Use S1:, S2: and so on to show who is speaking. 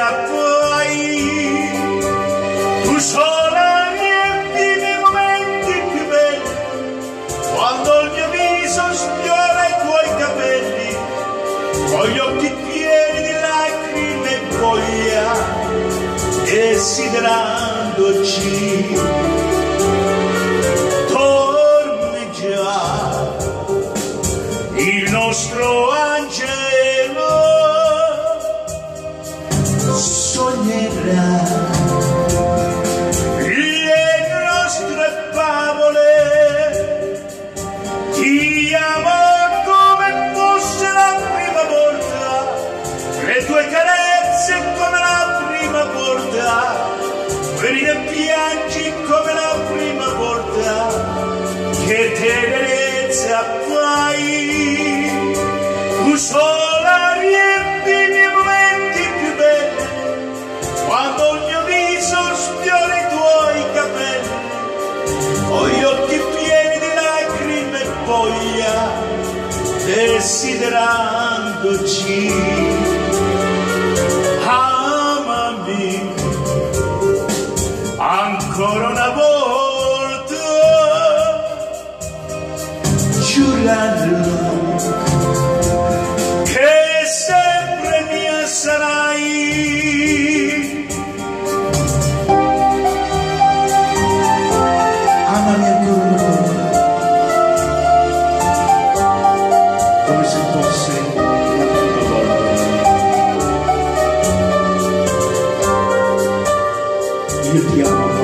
S1: appoi. Tu sola riempi i miei momenti più belli, quando il mio viso sfiora i tuoi capelli, con gli occhi pieni di lacrime e voglia, desiderandoci torneggia il nostro angelo, sognerà le nostre favole. Ti amo come fosse la prima volta, le tue carezze come la prima volta, vedi e piangi come la prima volta, che tenerezza fai. Tu sola riempi i miei momenti più belli, quando il mio viso sfiora i tuoi capelli, con gli occhi pieni di lacrime e voglia, desiderandoci. Amami ancora una volta, giurando che sempre mia sarai. Amami ancora una volta, come se fosse la prima volta. Io ti amo.